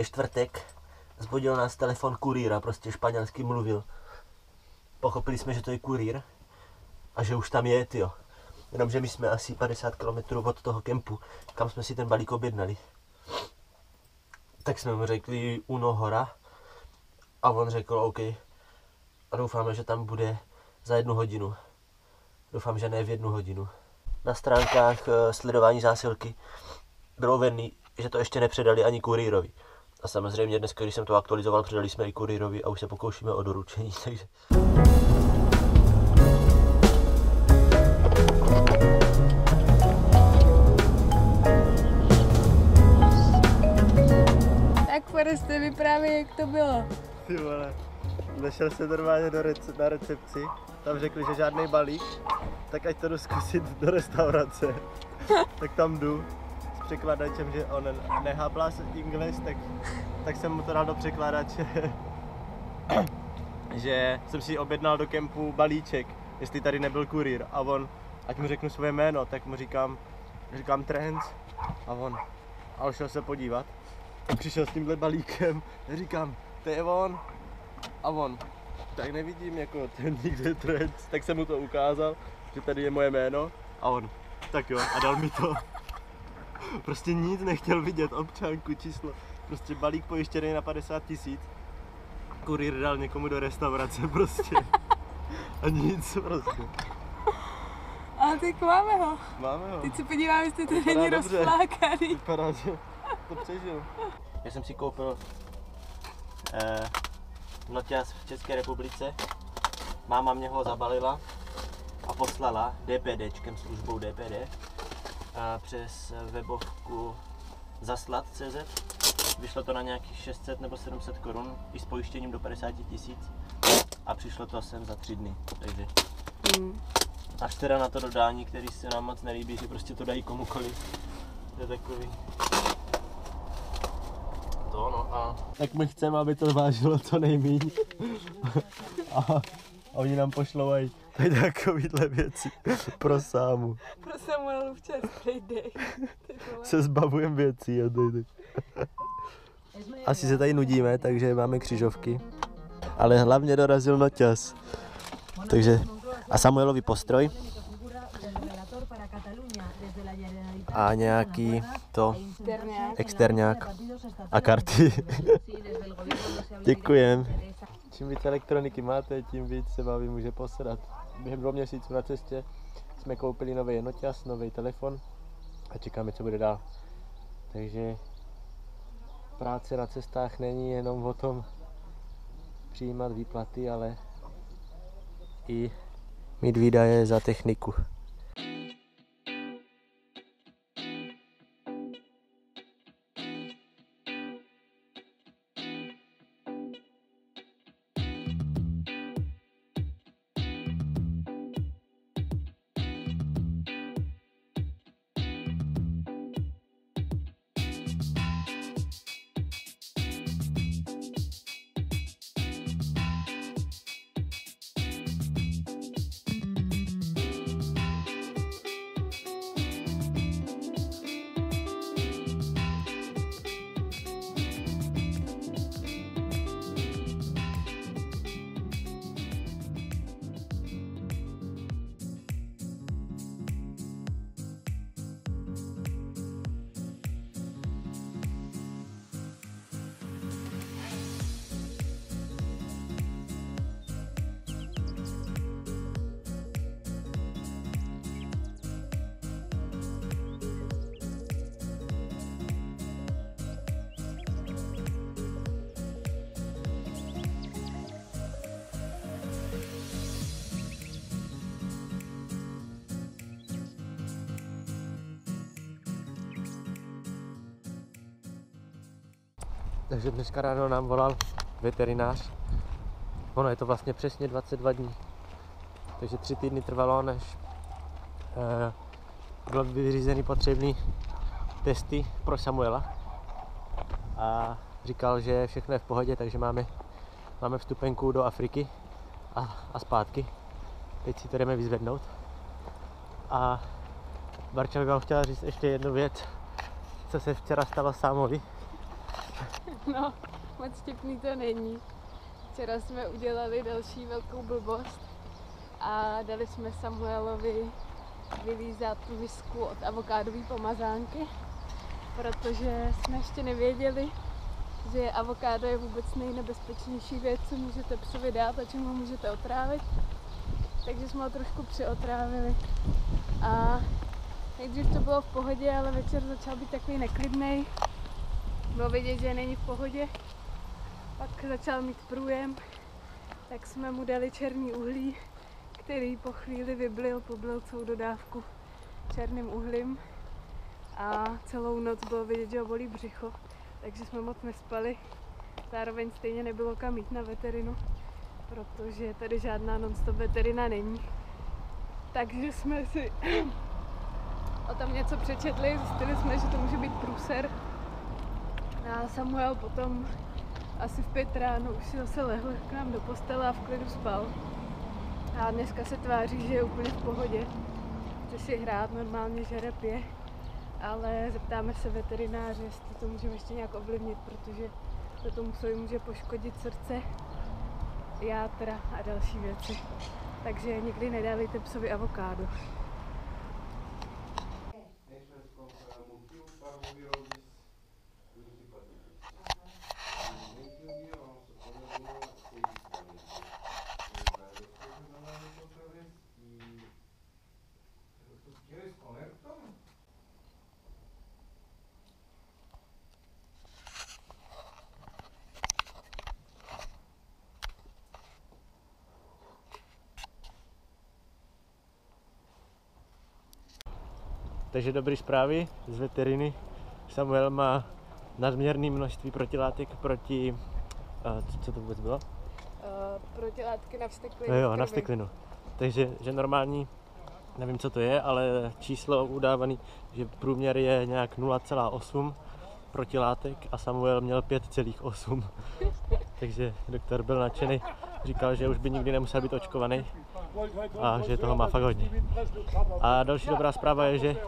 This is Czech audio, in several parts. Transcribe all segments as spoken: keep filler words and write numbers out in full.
Je čtvrtek, zbudil nás telefon kurýra, prostě španělsky mluvil. Pochopili jsme, že to je kurýr a že už tam je, tyjo. Jenomže my jsme asi padesát kilometrů od toho kempu, kam jsme si ten balík objednali. Tak jsme mu řekli Uno Hora a on řekl OK. A doufáme, že tam bude za jednu hodinu. Doufám, že ne v jednu hodinu. Na stránkách sledování zásilky bylo uvedený, že to ještě nepředali ani kurýrovi. A samozřejmě dnes, když jsem to aktualizoval, předali jsme i kurýrovi a už se pokoušíme o doručení, takže... Tak Foreste, vyprávěj, jak to bylo. Ty vole, nešel jsem normálně do rece- na recepci, tam řekli, že žádný balík, tak ať to jdu zkusit do restaurace. Tak tam jdu s překladačem, že on neháblas English, tak, tak jsem mu to dal do překladače, že jsem si objednal do kempu balíček, jestli tady nebyl kurýr, a on, ať mu řeknu svoje jméno, tak mu říkám, říkám Trends, a on, a šel se podívat. A přišel s tímhle balíkem, já říkám, to je on, a on, tak nevidím jako ten nikde Trends, tak jsem mu to ukázal, že tady je moje jméno, a on, tak jo, a dal mi to. Prostě nic nechtěl vidět, občanku, číslo, prostě balík pojištěný na padesát tisíc, kurýr dal někomu do restaurace prostě, a nic prostě. A tak máme ho. Máme ho. Teď se podívám, jestli to není rozflákaný. Vypadá, že to přežil. Já jsem si koupil eh, noťaz v České republice. Máma mě ho zabalila a poslala DPDčkem, službou D P D, a přes webovku zaslat tečka cé zet. Vyšlo to na nějakých šest set nebo sedm set korun i s pojištěním do padesát tisíc a přišlo to sem za tři dny, takže Mm. až teda na to dodání, který se nám moc nelíbí, že prostě to dají komukoliv. To je takový. To no a... Tak my chceme, aby to vážilo co nejméně. A, a oni nám pošlou aj tady takovýhle věci pro Sámu. Pro Samuelu včas, dej. Se zbavujeme věcí. A dej, Asi se tady nudíme, takže máme křižovky. Ale hlavně dorazil noťaz. Takže a Samuelovi postroj. A nějaký to exterňák a karty. Děkujem. Čím víc elektroniky máte, tím víc se baví může posrat. Během dvou měsíců na cestě jsme koupili nový noťaz, nový telefon a čekáme, co bude dál. Takže práce na cestách není jenom o tom přijímat výplaty, ale i mít výdaje za techniku. Takže dneska ráno nám volal veterinář. Ono je to vlastně přesně dvacet dva dní. Takže tři týdny trvalo, než eh, bylo vyřízeny potřebné testy pro Samuela. A říkal, že všechno je v pohodě, takže máme, máme vstupenku do Afriky a, a zpátky. Teď si to jdeme vyzvednout. A Barča by vám chtěla říct ještě jednu věc, co se včera stalo Sámovi. No, moc vtipný to není. Včera jsme udělali další velkou blbost a dali jsme Samuelovi vylízat tu visku od avokádové pomazánky, protože jsme ještě nevěděli, že avokádo je vůbec nejnebezpečnější věc, co můžete psovi dát a čím ho můžete otrávit. Takže jsme ho trošku přiotrávili. A nejdřív to bylo v pohodě, ale večer začal být takový neklidnej. Bylo vidět, že není v pohodě. Pak začal mít průjem, tak jsme mu dali černý uhlí, který po chvíli vyblil, poblil celou dodávku černým uhlím. A celou noc bylo vidět, že ho bolí břicho, takže jsme moc nespali. Zároveň stejně nebylo kam jít na veterinu, protože tady žádná non-stop veterina není. Takže jsme si o tom něco přečetli, zjistili jsme, že to může být průser. A Samuel potom asi v pět ráno už si zase lehl k nám do postele a v klidu spal. A dneska se tváří, že je úplně v pohodě. Chce si hrát, normálně žere, pije. Ale zeptáme se veterináře, jestli to můžeme ještě nějak ovlivnit, protože to tomu psovi může poškodit srdce, játra a další věci. Takže nikdy nedávejte psovi avokádo. Takže dobré zprávy z veteriny. Samuel má nadměrné množství protilátek proti... Uh, co to vůbec bylo? Uh, protilátky na vsteklinu. No jo, na vsteklinu. Takže že normální, nevím co to je, ale číslo udávané, že průměr je nějak nula celá osm protilátek a Samuel měl pět celá osm. Takže doktor byl nadšený, říkal, že už by nikdy nemusel být očkovaný a že toho má fakt hodně. A další dobrá zpráva je, že,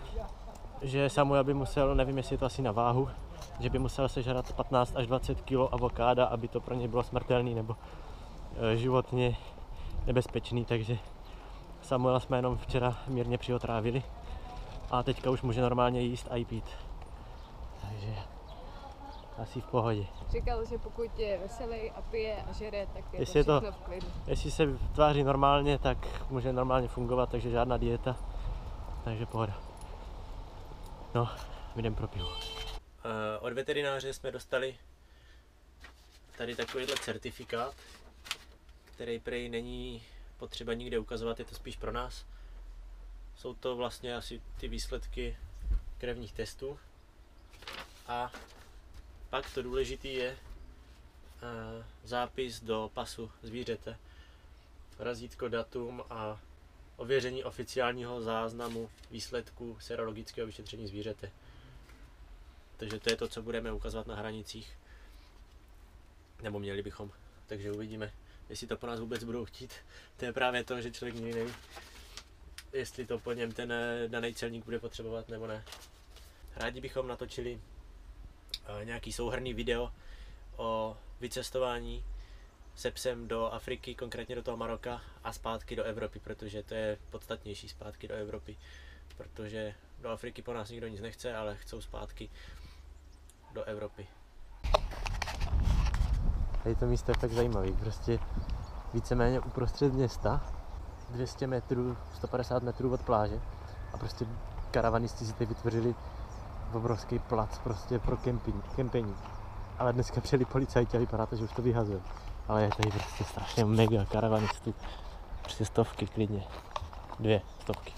že Samuel by musel, nevím jestli je to asi na váhu, že by musel sežrat patnáct až dvacet kilo avokáda, aby to pro něj bylo smrtelný nebo e, životně nebezpečný, takže Samuela jsme jenom včera mírně přiotrávili a teďka už může normálně jíst a i pít. Takže asi v pohodě. Říkal, že pokud je veselý a pije a žere, tak je jestli to je všechno to, v klidu. Jestli se tváří normálně, tak může normálně fungovat, takže žádná dieta, takže pohoda. No, jdem pro pivo. Uh, od veterináře jsme dostali tady takovýhle certifikát, který prej není potřeba nikde ukazovat, je to spíš pro nás. Jsou to vlastně asi ty výsledky krevních testů. A pak to důležité je uh, zápis do pasu zvířete, razítko, datum a ověření oficiálního záznamu výsledku serologického vyšetření zvířete. Takže to je to, co budeme ukazovat na hranicích, nebo měli bychom, takže uvidíme, jestli to po nás vůbec budou chtít. To je právě to, že člověk nikdy neví, jestli to po něm ten daný celník bude potřebovat nebo ne. Rádi bychom natočili nějaký souhrnný video o vycestování se psem do Afriky, konkrétně do toho Maroka a zpátky do Evropy, protože to je podstatnější zpátky do Evropy, protože do Afriky po nás nikdo nic nechce, ale chcou zpátky do Evropy. Tady to místo je tak zajímavý, prostě víceméně uprostřed města, dvě stě metrů, sto padesát metrů od pláže a prostě karavanisti si tady vytvořili obrovský plac prostě pro kemping, kempení. Ale dneska přijeli policajti a vypadá to, že už to vyhazují. Ale je tady prostě strašně mega karavanistů. Prostě stovky klidně. Dvě stovky.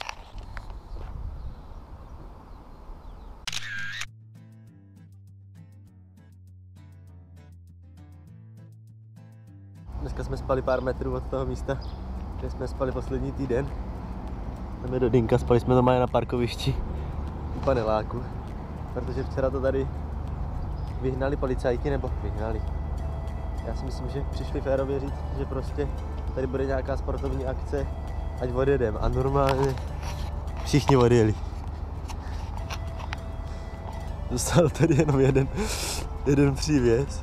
Dneska jsme spali pár metrů od toho místa, kde jsme spali poslední týden. Jdeme do Dynka, spali jsme normálně na parkovišti u paneláku. Protože včera to tady vyhnali policajti, nebo vyhnali. Já si myslím, že přišli férově říct, že prostě tady bude nějaká sportovní akce, ať odjedem. A normálně všichni odjeli. Zůstal tady jenom jeden, jeden přívěs.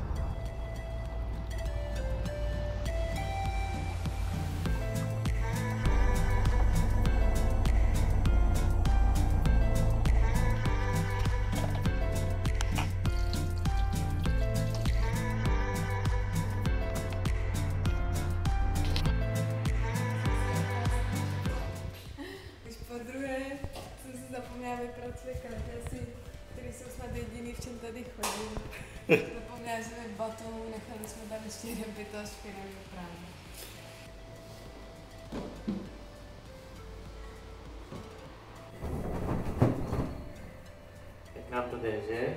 Zapomněla vyprat své kartesy, které jsou snad jediný, v čem tady chodím. Zapomněla jsme baton, nechali jsme tam ještě jeden pytel s špinavým právě. Jak nám to jde, že?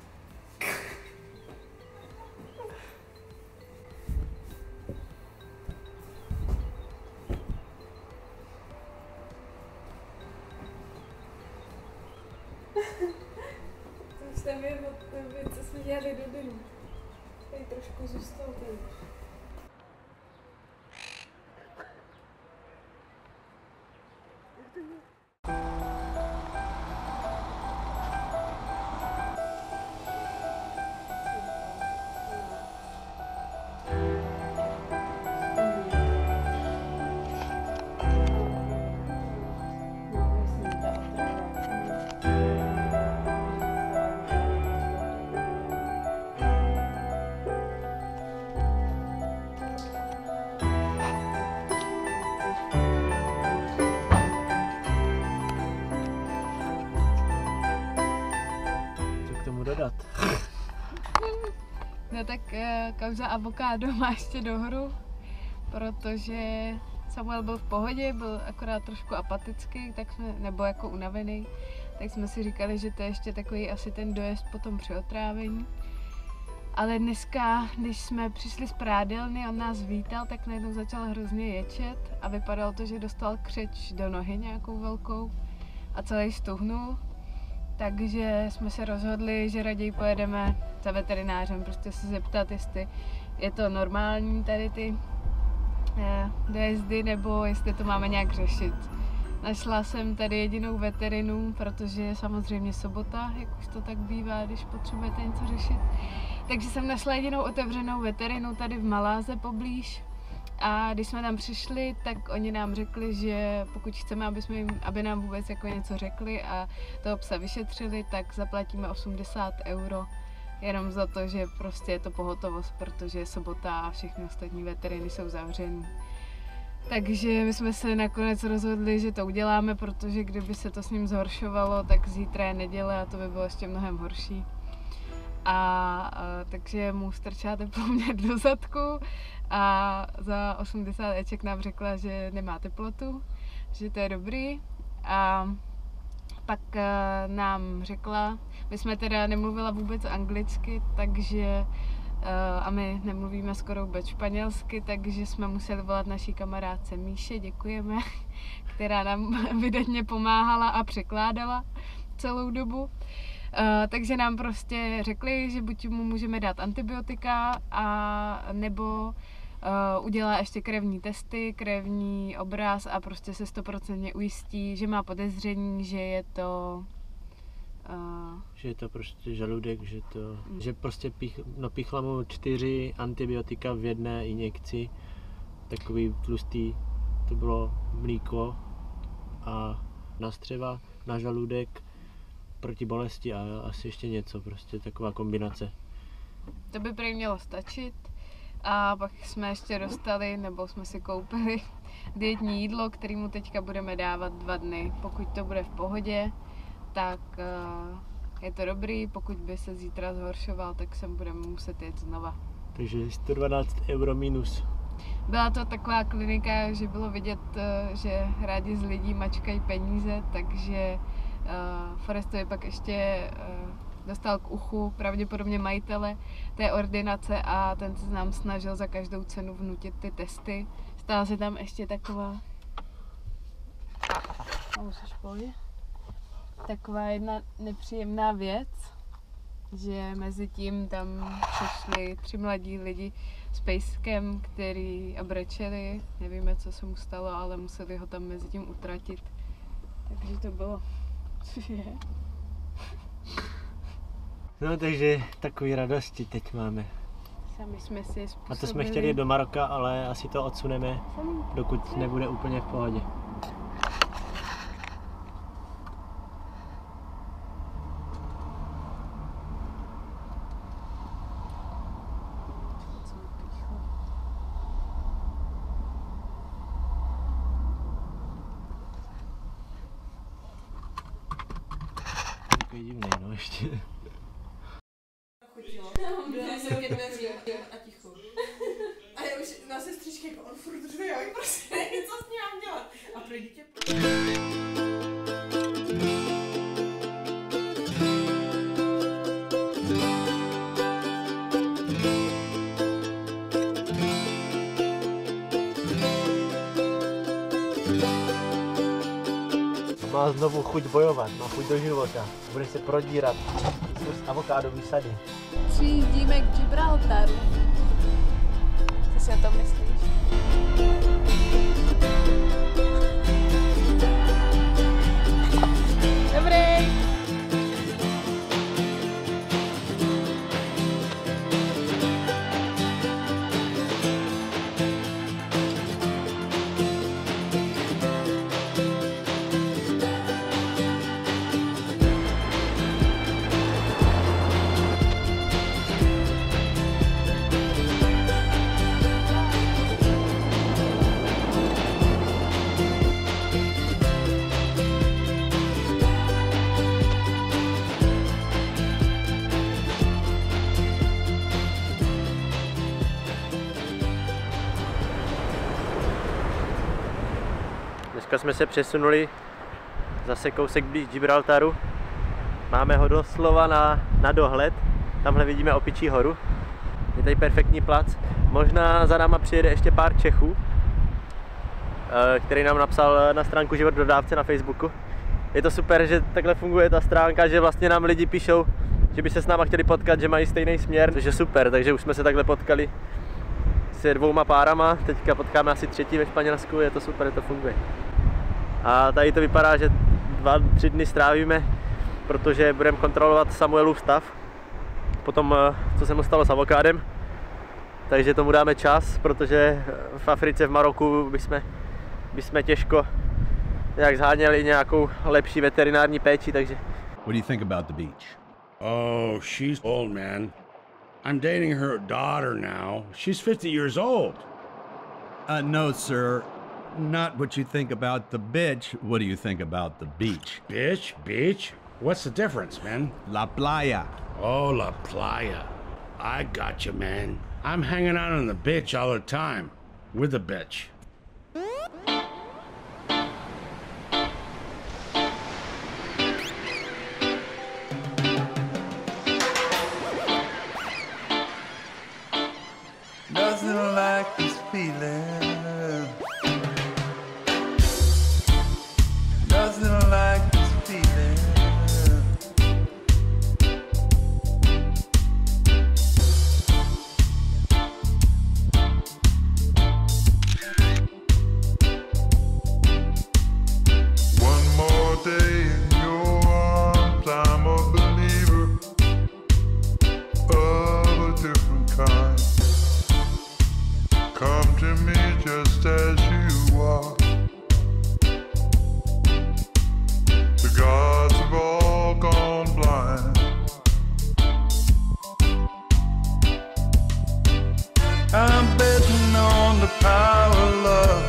To už tam je od té věc, co jsme dělali do dnu. Tady trošku zůstal ten. Dodat. No tak uh, kauza avokádo má ještě dohru, protože Samuel byl v pohodě, byl akorát trošku apatický, tak jsme, nebo jako unavený, tak jsme si říkali, že to je ještě takový asi ten dojezd potom při otrávení. Ale dneska, když jsme přišli z prádelny, on nás vítal, tak najednou začal hrozně ječet a vypadalo to, že dostal křeč do nohy nějakou velkou a celý stuhnul. Takže jsme se rozhodli, že raději pojedeme za veterinářem, prostě se zeptat, jestli je to normální tady ty eh, dojezdy, nebo jestli to máme nějak řešit. Našla jsem tady jedinou veterinu, protože je samozřejmě sobota, jak už to tak bývá, když potřebujete něco řešit. Takže jsem našla jedinou otevřenou veterinu tady v Maláze poblíž. A když jsme tam přišli, tak oni nám řekli, že pokud chceme, aby, jsme jim, aby nám vůbec jako něco řekli a toho psa vyšetřili, tak zaplatíme osmdesát euro jenom za to, že prostě je to pohotovost, protože je sobota a všechny ostatní veteriny jsou zavřený. Takže my jsme se nakonec rozhodli, že to uděláme, protože kdyby se to s ním zhoršovalo, tak zítra je neděle a to by bylo ještě mnohem horší. A, a takže mu strčila teploměr do zadku a za osmdesát eček nám řekla, že nemá teplotu, že to je dobrý. A pak nám řekla, my jsme teda nemluvila vůbec anglicky, takže a my nemluvíme skoro vůbec španělsky, takže jsme museli volat naší kamarádce Míše, děkujeme, která nám vydatně pomáhala a překládala celou dobu. Uh, takže nám prostě řekli, že buď mu můžeme dát antibiotika, a nebo uh, udělá ještě krevní testy, krevní obraz a prostě se stoprocentně ujistí, že má podezření, že je to... Uh... Že je to prostě žaludek, že to... Mm. Že prostě pích, napíchla mu čtyři antibiotika v jedné injekci, takový tlustý, to bylo mlíko a nastřeva na žaludek, proti bolesti a asi ještě něco, prostě taková kombinace. To by prý mělo stačit a pak jsme ještě dostali, nebo jsme si koupili dietní jídlo, kterému teďka budeme dávat dva dny. Pokud to bude v pohodě, tak uh, je to dobrý, pokud by se zítra zhoršoval, tak sem budeme muset jet znova. Takže sto dvanáct euro minus. Byla to taková klinika, že bylo vidět, že rádi z lidí mačkají peníze, takže Uh, Forestovi pak ještě uh, dostal k uchu pravděpodobně majitele té ordinace a ten se nám snažil za každou cenu vnutit ty testy. Stala se tam ještě taková a musíš povědět, taková jedna nepříjemná věc, že mezi tím tam přišli tři mladí lidi s pejskem, který abrečeli, nevíme, co se mu stalo, ale museli ho tam mezi tím utratit. Takže to bylo. Cože? No takže takový radosti teď máme. Sami jsme si způsobili. A to jsme chtěli jít do Maroka, ale asi to odsuneme, dokud nebude úplně v pohodě. Takový divný, no ještě. A ticho. A já už na sestřičky jako on furt řve, jak prostě nevím, co s ním mám dělat. A pro dítě... Má znovu chuť bojovat, má chuť do života. Bude se prodírat z avokádový sady. Přijíždíme k Gibraltaru. Co si o tom myslíš? Dobrý! Dneska jsme se přesunuli zase kousek blíž Gibraltaru. Máme ho doslova na, na dohled. Tamhle vidíme Opičí horu. Je tady perfektní plac. Možná za náma přijede ještě pár Čechů, který nám napsal na stránku Život v dodávce na Facebooku. Je to super, že takhle funguje ta stránka, že vlastně nám lidi píšou, že by se s náma chtěli potkat, že mají stejný směr, což je super, takže už jsme se takhle potkali se dvouma párama, teďka potkáme asi třetí ve Španělsku, je to super, to funguje. A tady to vypadá, že dva, tři dny strávíme, protože budeme kontrolovat Samuelův stav, potom co se mu stalo s avokádem, takže tomu dáme čas, protože v Africe, v Maroku bychom, bychom těžko nějak zháněli nějakou lepší veterinární péči, takže... What do you think about the beach? Oh, she's old, man. I'm dating her daughter now. She's fifty years old. Uh, no, sir. Not what you think about the bitch. What do you think about the beach? Bitch? Beach? What's the difference, man? La playa. Oh, La Playa. I got you, man. I'm hanging out on the bitch all the time. With the bitch. Nothing like this feeling. Nothing like this feeling. One more day in your arms, I'm a believer of a different kind. Come to me just as you are. The gods have all gone blind. I'm betting on the power of love.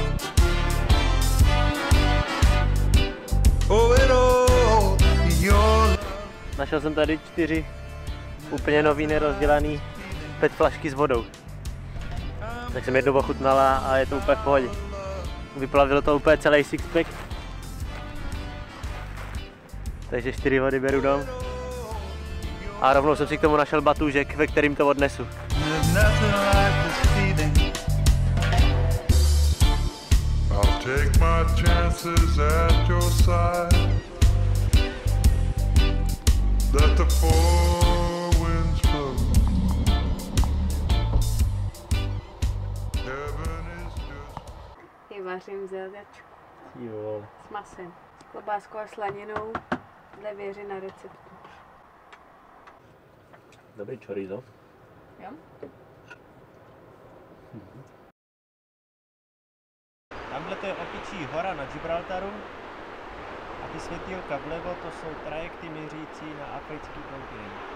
Oh, it all your. Našel jsem tady čtyři úplně nový nerozdělaný pet flašky s vodou. Tak jsem jednou ochutnala a je to úplně v pohodě. Vyplavilo to úplně celý sixpack. Takže čtyři vody beru dom. A rovnou jsem si k tomu našel batůžek, ve kterým to odnesu. I'll take my chances at your side. Let the four winds blow. Heaven is just. I vařím zeldačku Jo. s masem, s klobáskou a slaninou, dle věři na receptu. Dobrý chorizo. Jo? Tamhle to je opičí hora na Gibraltaru a ty světýlka vlevo to jsou trajekty měřící na africký kontinent.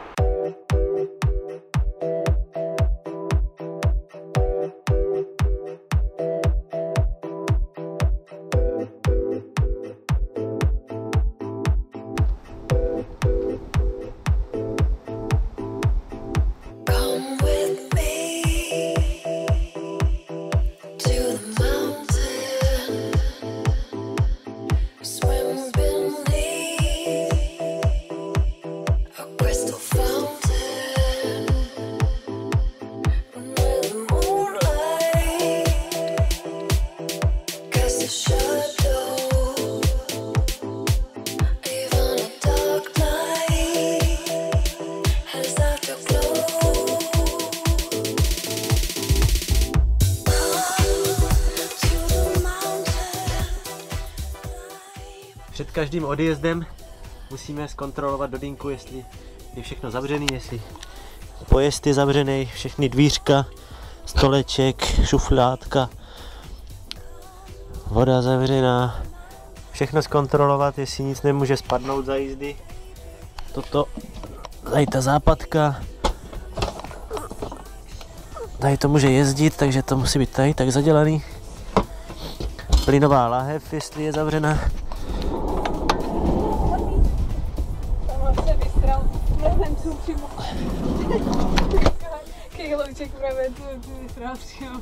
Před každým odjezdem musíme zkontrolovat do dýnku, jestli je všechno zavřený, jestli pojezd je zavřený, všechny dvířka, stoleček, šufládka, voda zavřená, všechno zkontrolovat, jestli nic nemůže spadnout za jízdy. Toto, tady ta západka, tady to může jezdit, takže to musí být tady tak zadělaný. Plynová láhev, jestli je zavřená. Přímo. Kejlouček právě tu, tu vystral přímo.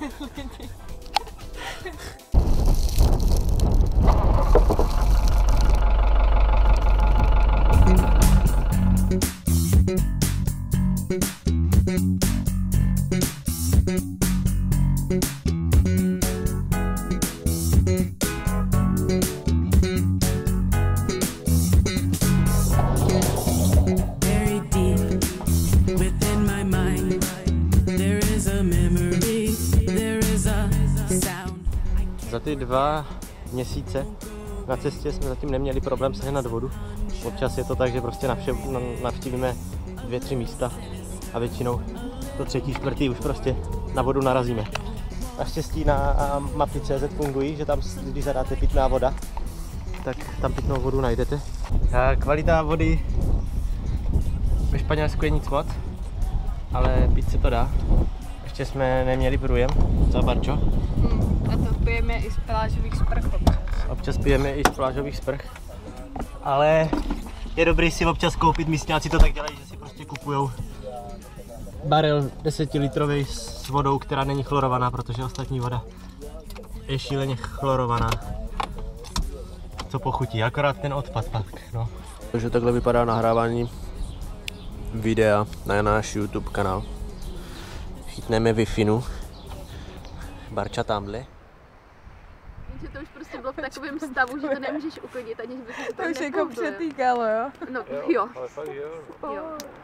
Za ty dva měsíce na cestě jsme zatím neměli problém sehnat vodu. Občas je to tak, že prostě navštívíme dvě, tři místa a většinou to třetí, čtvrtý už prostě na vodu narazíme. Naštěstí na mapy tečka cé zet fungují, že tam, když zadáte pitná voda, tak tam pitnou vodu najdete. A kvalita vody ve Španělsku je nic moc, ale pít se to dá. Ještě jsme neměli průjem, co Barčo? Hmm, a to pijeme i z plážových sprch občas. Občas pijeme i z plážových sprch, ale je dobrý si občas koupit, místňáci to tak dělají, že si prostě kupujou barel desetilitrový s vodou, která není chlorovaná, protože ostatní voda je šíleně chlorovaná. Co pochutí, akorát ten odpad pak, no. Takže takhle vypadá nahrávání videa na náš YouTube kanál. Chytneme Wi-Fi, Barča tamhle. Že to už prostě bylo v takovém stavu, že to nemůžeš uklidit, aniž by se to To už jako přetýkalo, jo? No, jo. Ale fakt jo. Jo.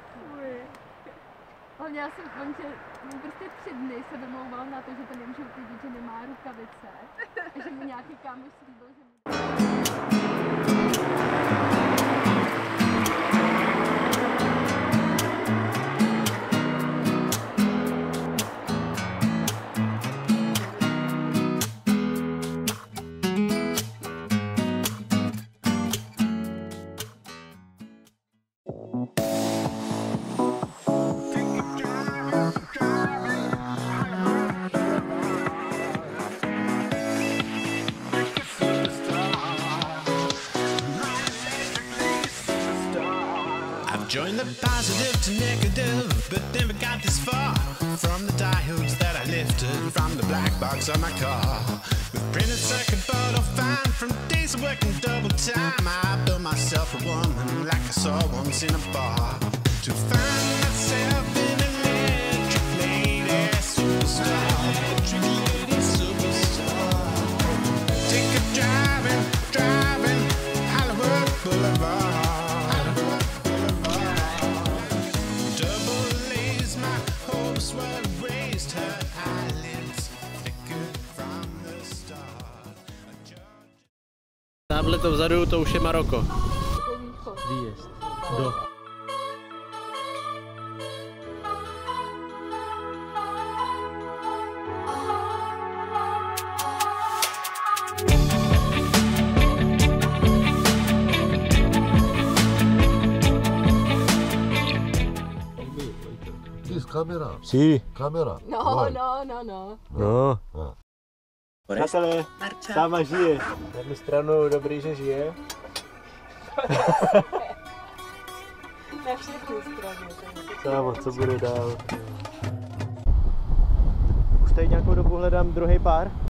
Hlavně já jsem, on, že, on prostě tři dny se domlouval na to, že to nemůže uklidit, že nemá rukavice. A že mu nějaký kámoš slíbil, že mu... Joined the positive to negative, but never got this far. From the diodes that I lifted from the black box of my car. With printed circuit board all fine from days of working double time. I built myself a woman like I saw once in a bar. To find myself in an electric lady superstar. Electric lady superstar. Take a driving, driving Hollywood Boulevard. Tamhle to vzadu, to už je Maroko. Výjezd. Do. Kamera. Sí. Kamera. No, Vai. no, no, no. No. No. Přátelé, sama žije. Na jednu stranu dobrý, že žije. Na všechny strany. Sámo, co bude dál? Už tady nějakou dobu hledám druhý pár.